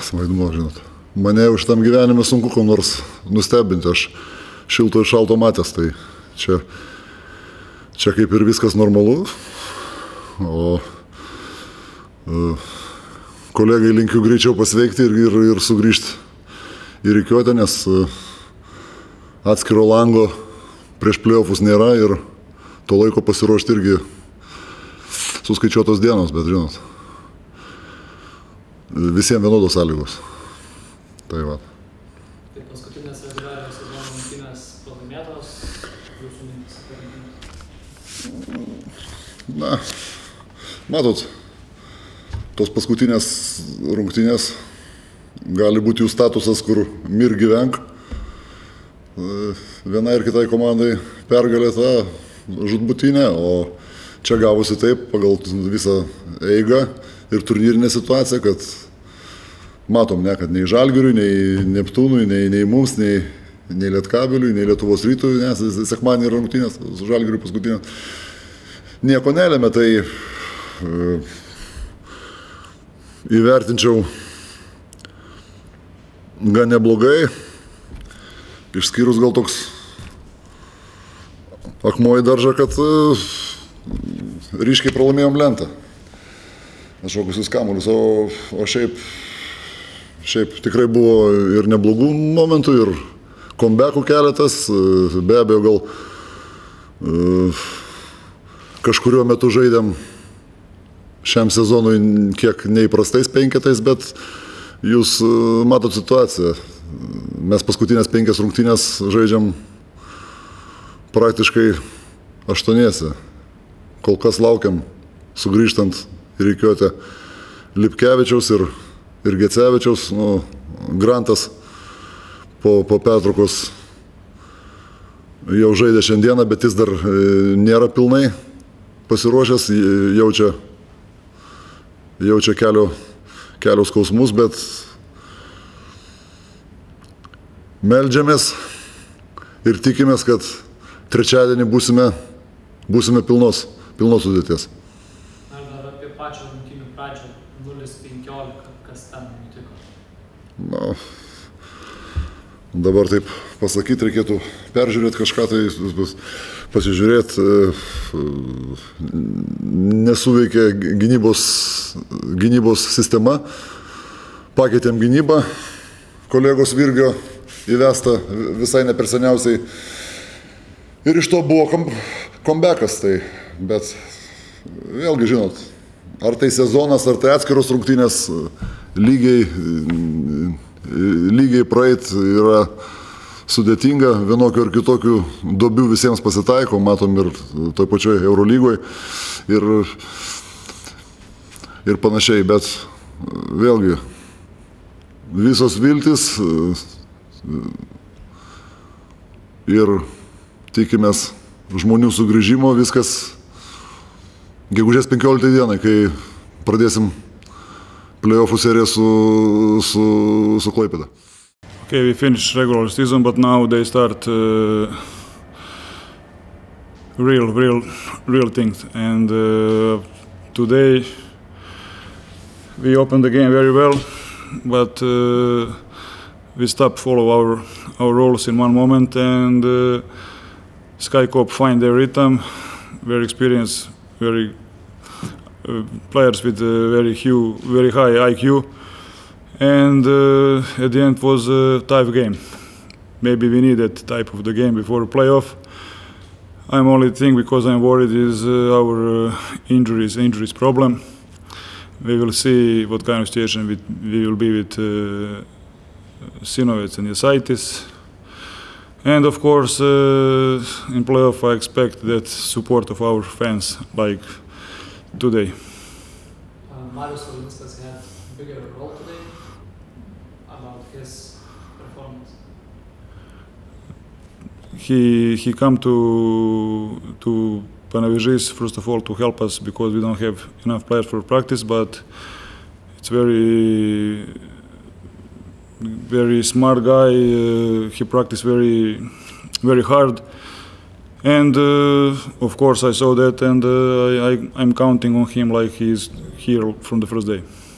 vaidmuo, žinot. Mane už tam gyvenime sunku ko nors nustebinti, aš šilto ir šalto matęs, tai čia kaip ir viskas normalu, o kolegai linkiu greičiau pasveikti ir sugrįžti į rikiuotę, nes atskiro lango prieš playoffus nėra ir to laiko pasiruošti irgi suskaičiuotos dienos, bet žinot, visiems vienodos sąlygos. Tai va. Tai paskutinės reguliariojo sezono rungtynės pralaimėtos, jūsų mintis apie rungtynes? Na, matot, tos paskutinės rungtynės gali būti jų statusas, kur mir gyvenk. Vienai ir kitai komandai pergalė ta žūtbūtinė, o čia gavosi taip pagal visą eigą ir turnyrinę situaciją, kad matom, ne, kad nei Žalgiriui, nei Neptūnui, nei mums, nei Lietkabeliui, nei Lietuvos Rytui, nes sekmadienį rungtynės su Žalgiriu paskutinės nieko nelėmė, tai įvertinčiau gan neblogai, išskyrus gal toks akmuo į daržą, kad ryškiai pralaimėjom lentą. Kažkokius kamuolius, o šiaip tikrai buvo ir neblogų momentų, ir comebackų keletas, be abejo gal kažkuriuo metu žaidėm šiam sezonui kiek neįprastais penketais, bet jūs matot situaciją. Mes paskutinės 5 rungtynės žaidžiam praktiškai 8. Kol kas laukiam sugrįžtant į rikiuotę Lipkevičiaus ir Gecevičiaus. Grantas po pertraukos jau žaidė šiandieną, bet jis dar nėra pilnai pasiruošęs, jaučia kelio skausmus, bet meldžiamės ir tikimės, kad trečiadienį būsime pilnos sudėties. Ar dar apie pačią rungtynių pradžią 0-15, kas ten nutiko? Na, dabar taip pasakyti, reikėtų peržiūrėti kažką, tai pasižiūrėti, nesuveikė gynybos sistema, pakeitėm gynybą, kolegos Virgio įvesta visai ne per seniausiai ir iš to buvo comebackas, tai, bet vėlgi žinot, ar tai sezonas, ar tai atskiros rungtynės, lygiai praeit yra sudėtinga, vienokių ir kitokių duobių visiems pasitaiko, matom ir toj pačioj Eurolygoje ir panašiai, bet vėlgi visos viltis ir tikimės žmonių sugrįžimo, viskas gegužės 15 dienai, kai pradėsim playoffų seriją su Klaipėda. Okay, we finished regular season, but now they start real things. And today we opened the game very well, but we stopped follow our roles in one moment, and SkyCorp find their rhythm, very experienced, very players with very high IQ, and at the end was a tough game. Maybe we need that type of the game before a playoff. I'm only thing because I'm worried is our injuries problem. We will see what kind of situation we will be with Sinovets and Jasaitis. And of course, in playoff I expect that support of our fans like today. Marius Valinskas had a bigger role today about his performance. He come to Panevėžys first of all to help us because we don't have enough players for practice, but it's very smart guy. He practiced very hard, and of course I saw that, and I'm counting on him like he's here from the first day.